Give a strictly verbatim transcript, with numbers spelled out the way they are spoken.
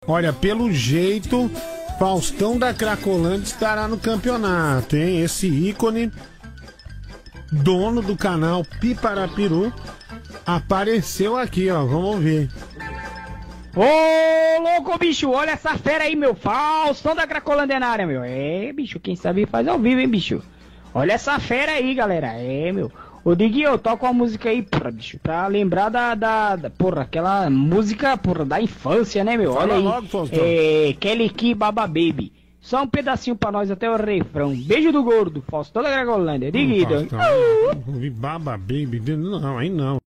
Olha, pelo jeito, Faustão da Cracolândia estará no campeonato, hein? Esse ícone, dono do canal Piparapiru, apareceu aqui, ó. Vamos ver. Ô, louco, bicho, olha essa fera aí, meu. Faustão da Cracolândia na área, meu. É, bicho, quem sabe faz ao vivo, hein, bicho. Olha essa fera aí, galera. É, meu. Ô, Diguinho, toca uma música aí, porra, bicho, pra lembrar da, da, da, porra, aquela música, porra, da infância, né, meu? Fala Olha aí. logo, Faustão. É, Kelly Key Baba Baby. Só um pedacinho pra nós até o refrão. Beijo do gordo, Faustão da Cracolândia. Diguinho. Faustão, Baba Baby, não, aí não.